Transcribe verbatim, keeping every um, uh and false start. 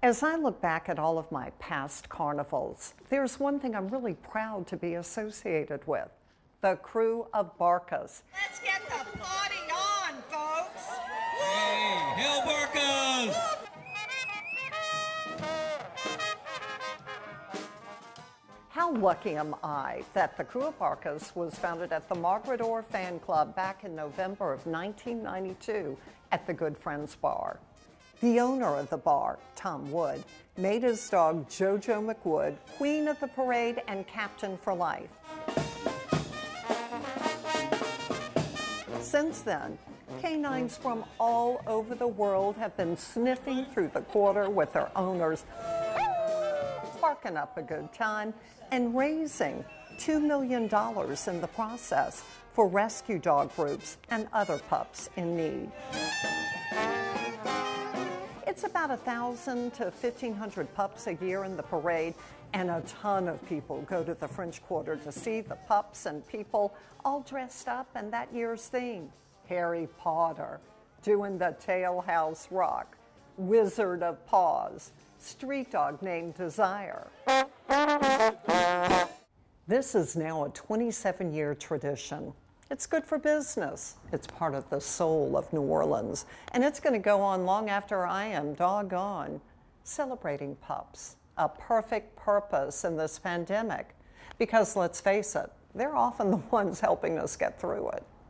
As I look back at all of my past carnivals, there's one thing I'm really proud to be associated with: the crew of Barkus. Let's get the party on, folks! Hey, hail Barkus! How lucky am I that the crew of Barkus was founded at the Margaret Orr fan club back in November of nineteen ninety-two at the Good Friends Bar. The owner of the bar, Tom Wood, made his dog JoJo McWood queen of the parade and captain for life. Since then, canines from all over the world have been sniffing through the quarter with their owners, barking up a good time, and raising two million dollars in the process for rescue dog groups and other pups in need. It's about one thousand to fifteen hundred pups a year in the parade, and a ton of people go to the French Quarter to see the pups and people all dressed up in that year's theme. Harry Potter, doing the Tailhouse Rock, Wizard of Paws, street dog named Desire. This is now a twenty-seven year tradition. It's good for business. It's part of the soul of New Orleans, and it's going to go on long after I am doggone. Celebrating pups, a perfect purpose in this pandemic, because let's face it, they're often the ones helping us get through it.